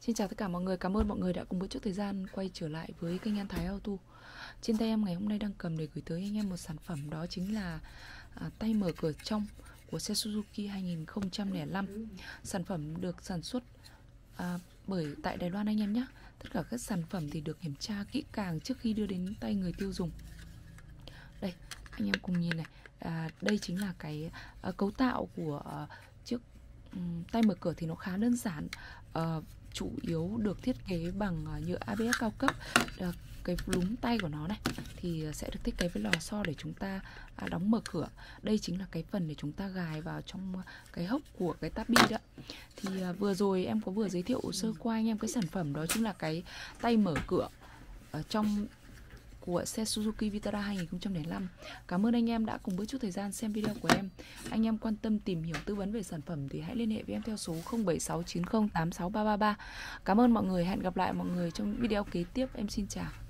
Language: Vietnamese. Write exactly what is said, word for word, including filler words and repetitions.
Xin chào tất cả mọi người, cảm ơn mọi người đã cùng một chút thời gian quay trở lại với kênh An Thái Auto. Trên tay em ngày hôm nay đang cầm để gửi tới anh em một sản phẩm, đó chính là à, tay mở cửa trong của xe Suzuki hai nghìn không trăm lẻ năm. Sản phẩm được sản xuất à, bởi tại Đài Loan anh em nhé. Tất cả các sản phẩm thì được kiểm tra kỹ càng trước khi đưa đến tay người tiêu dùng. Đây, anh em cùng nhìn này, à, đây chính là cái à, cấu tạo của à, chiếc um, tay mở cửa thì nó khá đơn giản. À, chủ yếu được thiết kế bằng uh, nhựa a bê ét cao cấp. uh, Cái lúm tay của nó này thì sẽ được thiết kế với lò xo để chúng ta uh, đóng mở cửa. Đây chính là cái phần để chúng ta gài vào trong uh, cái hốc của cái táp bi đó. Thì uh, vừa rồi em có vừa giới thiệu sơ qua anh em cái sản phẩm, đó chính là cái tay mở cửa ở trong của xe Suzuki Vitara hai nghìn không trăm lẻ năm. Cảm ơn anh em đã cùng với chút thời gian xem video của em. Anh em quan tâm tìm hiểu tư vấn về sản phẩm thì hãy liên hệ với em theo số không bảy sáu chín không tám sáu ba ba ba. Cảm ơn mọi người, hẹn gặp lại mọi người trong video kế tiếp. Em xin chào.